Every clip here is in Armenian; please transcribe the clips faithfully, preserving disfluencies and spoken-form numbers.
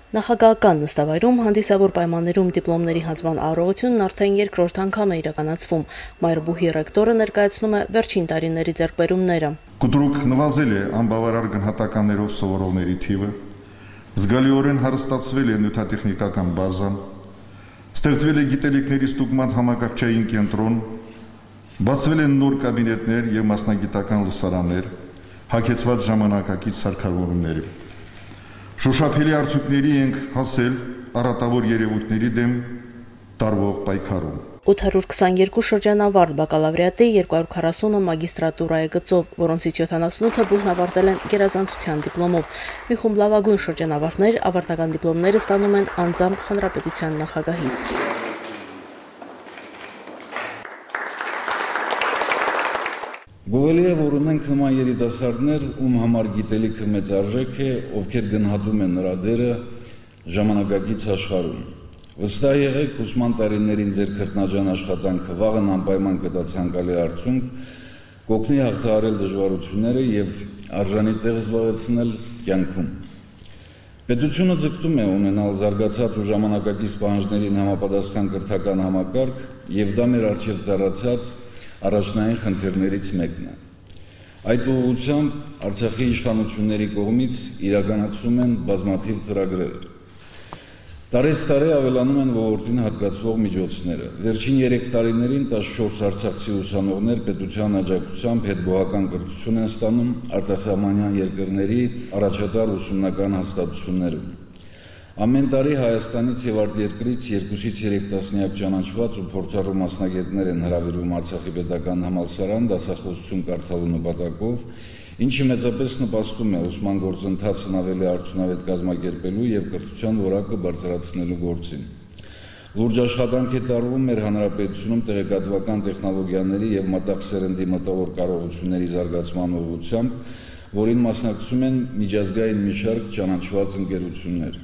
Նախագահական նստավայրում հանդիսավոր պայմաններում դիպլոմների հանձնման արարողությունն արդեն երկրորդ անգամ է իրականացվում։ Մայրբուհի ռեկտորը ներկայացնում է վերջին տարիների ձեռքբերումները։ Կտրուկ նվազել է անբավարար գնահատականներով սովորողների թիվը, զգալիորեն հարստացվել է նյութատեխնիկական բազան, ստեղծվել է գիտելիքների ստուգման համակարգչային կենտրոն, բացվել են նոր կաբինետներ եւ մասնագիտական լսարաններ, հագեցված ժամանակակից սարքավորումների։ Շոշափելի արդյունքների ենք հասել առատավոր երևույթների դեմ տարվող պայքարում։ ութ հարյուր քսաներկու շրջանավարտ բակալավրիատի, երկու հարյուր քառասունը մագիստրատուրայի գծով, որոնցից յոթանասունութը բուհն ավարտել են գերազանցության դիպլոմով։ Մի խումբ լավագույն շրջանավարտներ ավարտական դիպլոմները ստանում են անձամբ հանրապետության նախագահից։ Գովելի է, որ ունենք նման երիտասարդներ, ում համար գիտելիքը մեծ արժեք է, ովքեր գնահատում են նրա դերը ժամանակակից աշխարհում։ Վստահ եղեք, ուսման տարիներին ձեր քրտնաջան աշխատանքը վաղն անպայման կտա ցանկալի արդյունք, կօգնի հաղթահարել դժվարությունները եւ արժանի տեղ զբաղեցնել կյանքում։ Պետությունը ձգտում է ունենալ զարգացած ու ժամանակակից պահանջներին համապատասխան կրթական համակարգ եւ դա մեր առջեւ ծառացած առաջնային խնդիրներից մեկն է։ Այդ ուղղությամբ Արցախի իշխանությունների կողմից իրականացվում են բազմաթիվ ծրագրեր։ Տարեցտարի ավելանում են ոլորտին հատկացվող միջոցները։ Վերջին երեք տարիներին տասնչորս արցախցի ուսանողներ պետության աջակցությամբ հետբուհական կրթություն են ստանում արտասահմանյան երկրների առաջատար ուսումնական հաստատություններում։ Ամեն տարի Հայաստանից եւ արտերկրից երկուսից երեք տասնյակ ճանաչված ու փորձառու մասնագետներ են հրավիրվում Արցախի պետական համալսարան դասախոսություն կարդալու նպատակով, ինչը մեծապես նպաստում է ուսման գործընթացն ավելի արդյունավետ կազմակերպելու եւ կրթության որակը բարձրացնելու գործին։ Լուրջ աշխատանք է տարվում մեր հանրապետությունում տեղեկատվական տեխնոլոգիաների եւ մտաղ սերնդի մտավոր կարողությունների զարգացման ուղղությամբ, որին մասնակցում են միջազգային մի շարք ճանաչված ընկերություններ։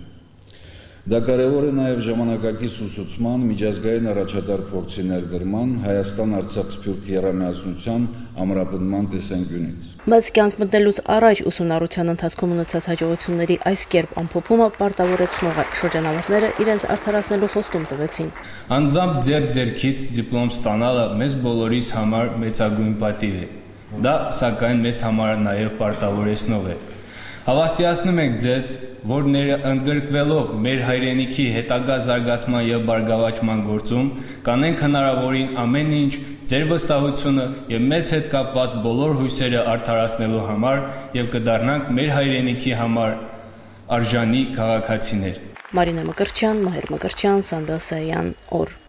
Դա կարևոր է նաև ժամանակակից ուսուցման, միջազգային առաջատար փորձի ներդրման, Հայաստան-Արցախ-Սփյուռք եռամիացնության ամրապնդման տեսանկյունից։ Բայց կյանք մտնելուց առաջ ուսումնառության ընթացքում ունեցած հաջողությունների այս կերպ ամփոփումը պարտավորեցնող է, շրջանավարտները իրենց արդարացնելու խոստում տվեցին։ Անձամբ ձեր ձեռքից դիպլոմ ստանալը մեզ բոլորիս համար մեծագույն պատիվ է։ Դա սակայն մեզ համար նաև պարտավորեցնող է։ Հավաստիացնում ենք ձեզ, որ ընդգրկվելով մեր հայրենիքի հետագա զարգացման եւ բարգավաճման գործում կանենք հնարավորին ամեն ինչ ձեր վստահությունը եւ մեզ հետ կապված բոլոր հույսերը արդարացնելու համար եւ կդառնանք մեր հայրենիքի համար արժանի քաղաքացիներ։ Մարինե Մկրտչյան, Մահեր Մկրտչյան, Սամվել Սայան, օր